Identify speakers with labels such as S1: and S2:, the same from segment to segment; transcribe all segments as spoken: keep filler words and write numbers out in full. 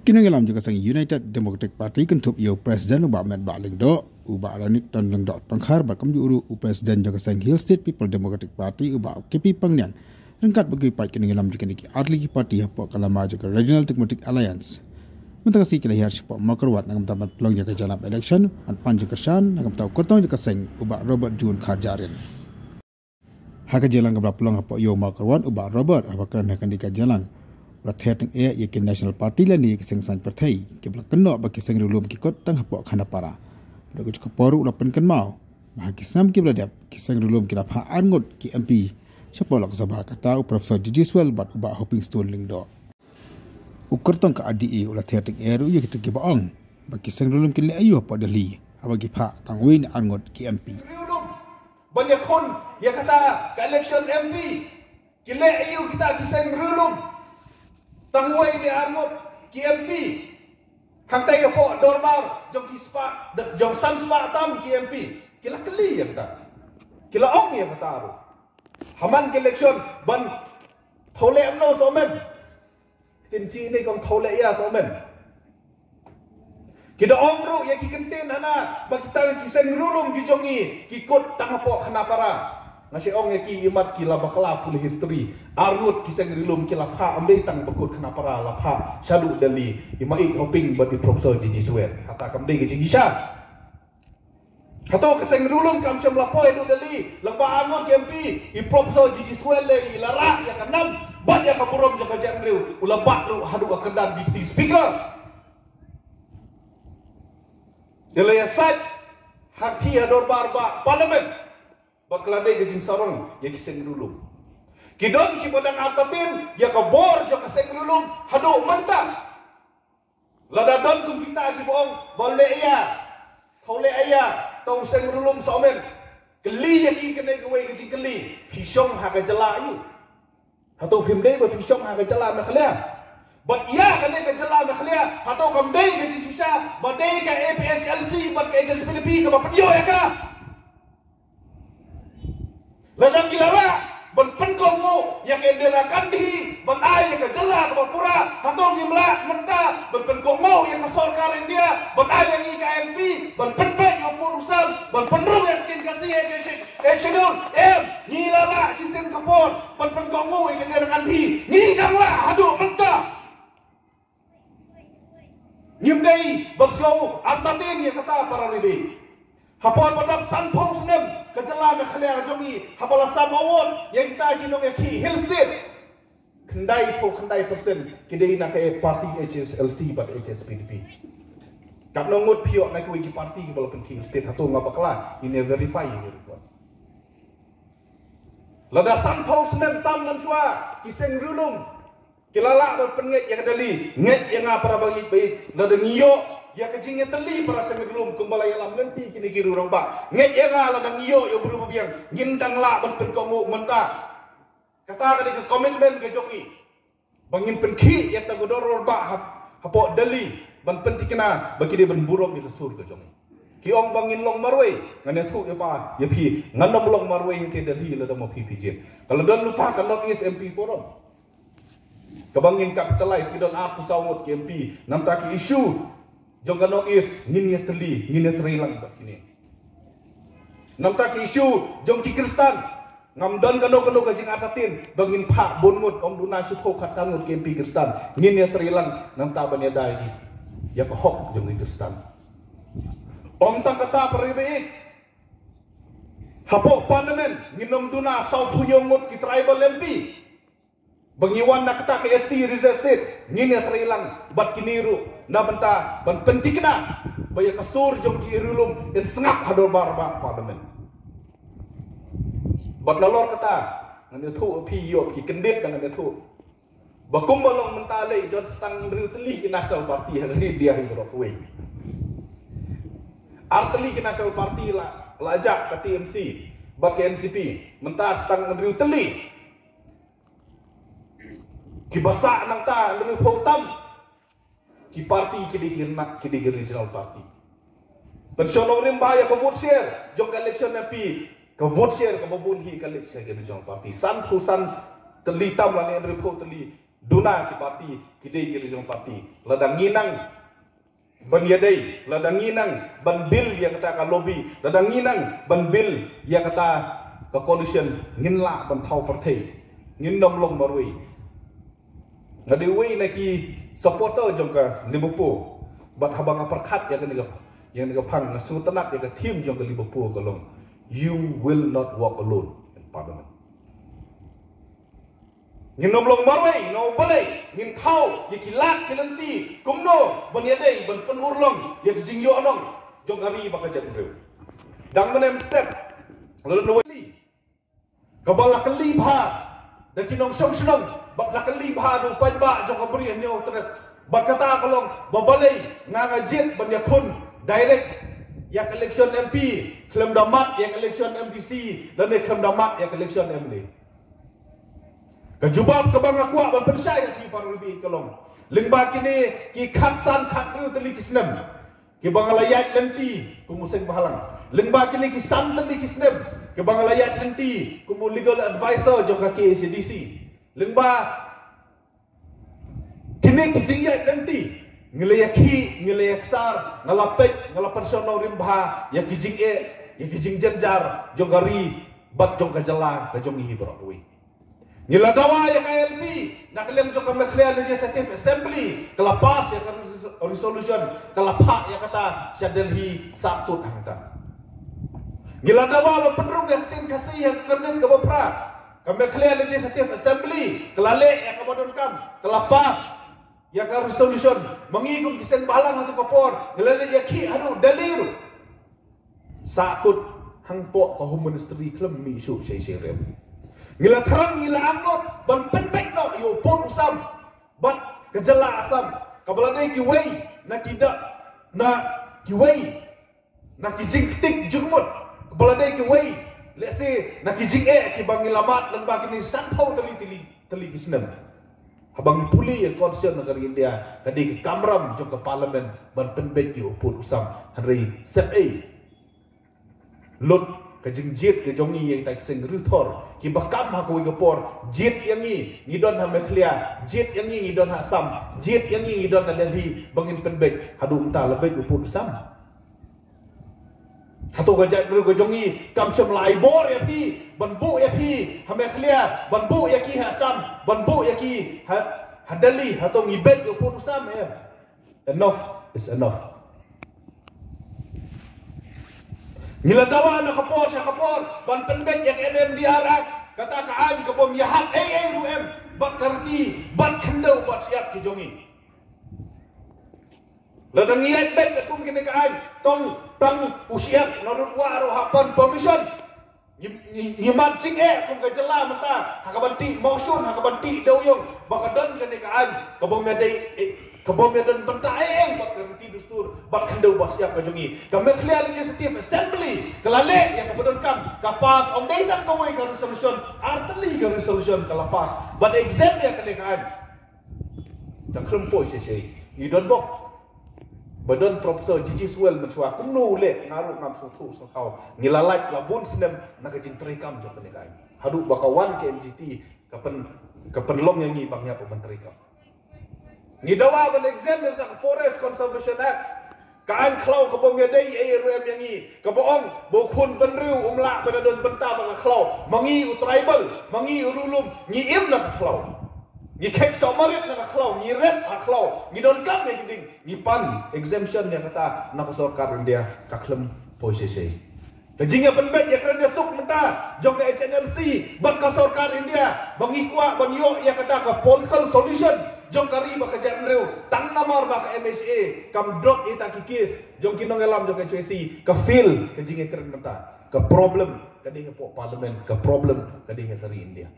S1: Kini ngelam juga sang United Democratic Party kentup iyo Presiden ubah Ahmed Baling do ubah Ranik dan Lengdok Tengkhar bakam diuru u Presiden juga sang Hill State People Democratic Party ubah K P Pangnian rengkat bagi pai kini ngelam juga niki Arli Party hapok kalama juga Regional Democratic Alliance. Mentang si kila hiar siapa makarwat nangam tamat pelong jaga jalan election anpan juga shan nangam tahu kotong juga sang ubah Robert Jun Kharjarin. Haka jalan ke pelong hapok iyo makarwat ubah Robert abakan akan dika jalan. Rakyat yang ia yakin National Party lah ni kisah san partai kebelak kena bagi kisah dulu kikot tang hapok khana para. Pada kucuk poru lapan kan mau. Bah kisah kibla dia kisah dulu kira pa angot ki M P. Siapa lak sabah kata Profesor Jijiswell bat ubah Hopping Stone Lingdo. Ukur tang ke A D E ulah rakyat yang ia ru ia kita kibaang. Bagi kisah dulu kini ayu apa dali. Bagi pa tang win angot ki M P.
S2: Banyak kon ya kata ke election M P. Kile ayu kita kisah dulu. Tangway di armut K M P hantai ke po dorbar jong kispa jong sanspa tam K M P kila keli ya kata kila ong ya kata aru haman ke election ban thole amno somen tin chi ni kong thole ya somen kita ong ru ya ki kentin hana bagi tang kiseng rulum ki jongi ki kot tang po khana para nasi ong ya ki imat kila bakla pulih history arut kisah rilum kila pa amdei tang bakut kenapa ra la pa shalu dali imai hoping bagi Profesor Jijiswell kata kamdei ke jingisha kato kisah rilum kam syam lapoi du dali lamba angot K M P i Profesor Jijiswell le i lara ya kanam bat ya kaburom jaga jangriu ulaba ru hadu akedan deputy speaker dele ya sat hati ador barba parlimen bakladai ke jing sarong ya kiseng dulu kidon ki bodang atatin ya ka bor jo kiseng dulu hado mantap lada don kum kita ki boong boleh ya thole aya tau seng dulu somen keli ya ki kene ke we ke jing keli pisong ha ka jela yu hado phimdei ba pisong ha ka jela ma khlia bat ya kene ka jela ma khlia hado kam dei ke jing jusha ba dei ka A P H L C bat ka agency P D P ka ba pdio ya ka ladang gilara ban penkong mo yang enderakan di ban ay ka jela ka pura hatong gimla menta ban penkong mo yang kasorkar India ban ay yang I K M P ban penpek yang urusan ban penrung yang kin kasih eh schedule em ngilala sistem kapor ban penkong mo yang enderakan di ngidanglah aduh menta nyimdai ban slow artatin yang kata para ribi hapon padam sanpong senem kejela me khlia jomi hapala samawon yang kita kinong ya ki Hill State kendai po kendai persen kidei nak ke parti H S L C bat H S P D P kap nongut pio nak ke parti ke balapan ki Hill State hatu ngapakla ini verify ni report lada sanpong senem tam mansua kiseng rulum kilala bat penget yang dali nget yang apa bagi baik lada ngiyo ya kecingnya teli para sengelum kembali alam nanti kini kiri orang pak nget ya ngala dang iyo yo berubah biang ngindang la bentuk kamu mentah kata kali ke komitmen ke joki bangin penki yang tak godor orang pak hapo deli ban penting kena bagi dia ban buruk di kesur ke joki kiong bangin long marway ngane thu ya pak ya pi ngandam long marway ke deli la damo pi pijin kalau don lupa kalau is M P forum kebangin capitalize kidon aku sawut ke M P nam taki isu jong kanong is nginya teli nginya terilang tak kini nam tak isu jong ki Kristan ngam don kanong kanong kajing atatin bangin pak bonmut om duna syuko kat sangut K M P Kristan nginya terilang nam taban ya dai ya ko hok jong ki Kristan om tak kata peribeik hapo parlimen nginom duna sau punyongut ki tribal M P Bangiwan nak kata ke S T reserve seat ngini terilang bat kiniru na benta ban penting na baya kasur jong ki irulum in sengap hador barba parlimen bat lalor kata ngani thu pi yo ki kendit dengan thu bakum balong mentale jon stang riu teli ki national party ngani dia hi rokwe arteli ki national party la lajak ke T M C bat ke N C P menta stang riu teli ki basa nang ta lebih pautam ki parti ki digirnak ki digir regional party pensionorim bahaya ke vote share jong election M P ke vote share ke babun hi ke election regional party san khusan teli tam la ne report teli Duna ki parti, kidei ki rizong parti. Ladang nginang ban yadai, ladang nginang ban bil yang kata ka lobby, ladang nginang ban bil yang kata ka coalition nginla ban thau partai, ngin nom long marui. Ngadiwi naki supporter jong ka Liverpool, bat habang aparkat yang ka yang ka pang na sutanat yang ka team jong ka Liverpool ka long. You will not walk alone in parliament. Ngin nom long marui, no balai, ngin thau ye kilat kilanti, kumno ban yadai ban penurlong ye jingyo anong jong kari baka jat reu. Dang menem step lalu no wali. Kabala kali bha dan kinong song song bat la kali bha do panba jong kabri nyo terep. Bat kata kalong babalai ngangajit ban yakun direct yak election M P, klem damat yak election M P C dan klem damat yak election M L A. Kejubab kebang aku ban percaya ki paru lebih kalong. Lingba kini ki khatsan khatru teli kisnem. Ki bangalayat nanti kumuseng bahalang. Lingba kini ki sam teli kisnem. Ki bangalayat nanti kumu legal advisor jong ka K H D C. Lingba kini ki jingyat nanti ngelayak ki ngelayak sar ngalapek ngalapan sono rimba ya ki jingye ya ki jingjenjar jong kari bat jong ka jala ka jong hi Broadway. Ngila dawa ya K L P nak leng jong kami clear legislative assembly kelapas ya kan resolution kelapak ya kata Delhi satu hangta. Ngila dawa penrung ya tin kasih yang kenen ke bapra kami clear legislative assembly kelale ya kabadon kam kelapas ya kan resolution mengigum kisen balang atau kapor ngila ya ki aduh daliru sakut hangpo ke home ministry klem mi isu saya saya ngila terang ngila angot ban penpek no yo pon usam bat kejala asam kabalane ki wei na kida na ki wei na ki jingtik jurmut kabalane ki wei let's say na ki jing e ki bang lamat lang ba kini santhau tali tali tali kisnem habang puli ya concern negara India kadi ki kamram jo ke parlimen ban penpek yo pon usam hari sep a lot kajing jit ke jongi yang tak sing rutor ki bakam ha ko igapor jit yang ni ngidon ha meklia jit yang ni ngidon ha sam jit yang ni ngidon ha Delhi bangin penbek hadu unta lebih upur sam hatu gajat ru ko jongi kam syam lai bor ya pi banbu ya pi ha meklia banbu ya ki ha sam banbu ya ki ha ha Delhi hatu ngibet upur sam ya enough is enough. Ngila dawa na kapor sa kapor ban penbek yang M M D R kata kaan kabom yahat A A U M bat karti bat kendau bat siap ki jongi ladang iyat bek kum kini kaan tong tang usiap narut waro hapan permission nyimat cing e kum ka jela menta hakabanti mausun hakabanti dauyong bakadon kini kaan kabom medai kabom medan pentai bat karti dustur bat kendau bat siap ka jongi kami clear legislative assembly kelale yang kabodon kam kapas om dai tak kawai ka resolution arteli ka resolution kalapas but exam ya kenekaan tak krempo sesei you don't bok badan profesor Gigi Swell mencua kumno le ngaru ngam sutu so kau ngilalai labun snem nak jing terikam jo kenekaan hadu bakawan ke M G T kapen kapen long yang ni bangnya pementeri kam ngidawa ban exam yang tak Forest Conservation Act kaan klau kabom yadai ai ruem yang ni kaboong bokun penriu umla benadon benta bang klau mangi u tribal mangi u rulum ngi im na klau ngi kek somarit na klau ngi red a klau ngi don kam ni ding ngi pan exemption yang kata na sarkar India kaklem posisi kajingnya penbet ya kerana sok menta jong ke H N L C ban ka sarkar India bangi kwa ban yo ya kata ka political solution jong kari baka jan reu tang namar baka M H A kam drop ita kikis jong kinong elam jong H S C ka feel ka jinge keren menta ka problem ka dinge po parliament ka problem ka dinge kari India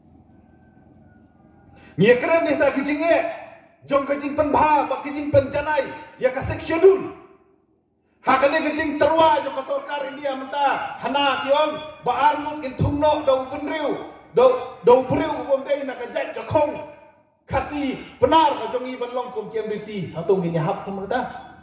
S2: ngie keren ni ta kijinge jong ka jing penbha bak kijing penjanai ya ka schedule ha ka ni kijing terwa jong ka sarkar India menta hana kiong ba armut in thungno dau bunriu dau dau briu bom dei na ka jat ka khong kasih benar ka jongi ban long kum K M D C atau ngini hap kum kata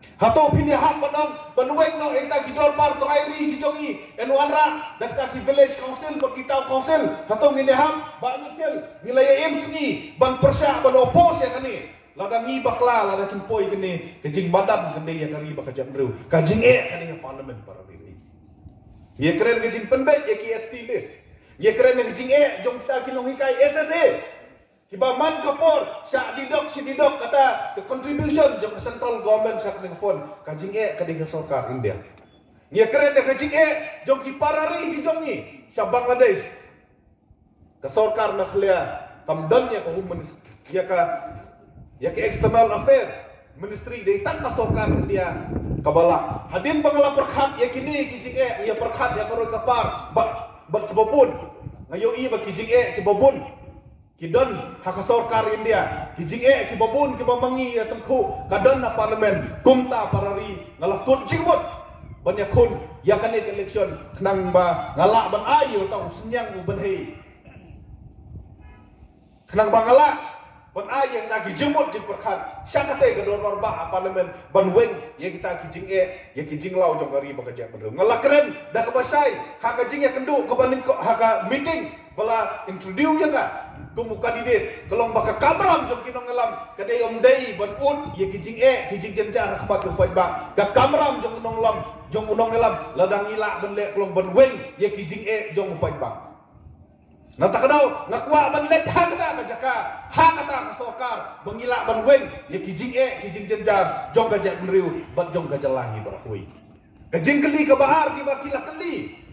S2: Hato pindah hak benang benueng no eta gidor par trairi gijongi enwanra dakta ki village council bagi tahu council hato ngine hak ba ngicel wilayah emsni ban persya ban opos ya kani lada ngi bakla lada kimpoi kene kejing badan kene ya kari baka jamru kajing e kene ya parlimen para ini ye keren kejing pendek ye ki S T list ye keren kejing e jong kita kinong hikai S S A Kibaman kapor, syak didok, si didok kata ke contribution jom central government syak dengan phone kajing e kadang sarkar India. Ia keren dah kajing e jom ki parari ki jom ni syak Bangladesh. Ke sarkar nak lia kamdan ya ke home ministry, ya ke ya ke external affair ministry dari tang ke sarkar India kabala. Hadin bangla perkhat ya kini kajing e ia perkhat ya koroi kapar bak bak kibabun. Ngayo i bak kajing e kibabun. Kidon hak sarkar India kijing e ki babun ki bamangi atamku kadon na parlimen kumta parari ngalakut jingbut banyak kun ya kan election kenang ba ngalak ban ayo tau senyang ban hei kenang ba ngalak ban ay yang tak jemut jing perkhat syakate gador barba parlimen ban weng ya kita kijing e ya kijing lau jong gari bakaja bener ngalak keren dah kebasai hak kijing ya kendu ke banding hak meeting bala introduce ya ka kumu kandidat kelong baka kamram jom kinong alam kadai om dai ban un ye kijing e kijing jenjar khbat lumpai ba ga kamram jom unong lam jom unong alam ladang ila ban le kelong ban weng ye kijing e jom lumpai ba nata kadau ngakwa ban le ha kata ka jaka ha kata ka sarkar bangila ban weng ye kijing e kijing jenjar jom ga jak meriu ban jom ga jalangi barakui kajing keli ke bahar ki bakila keli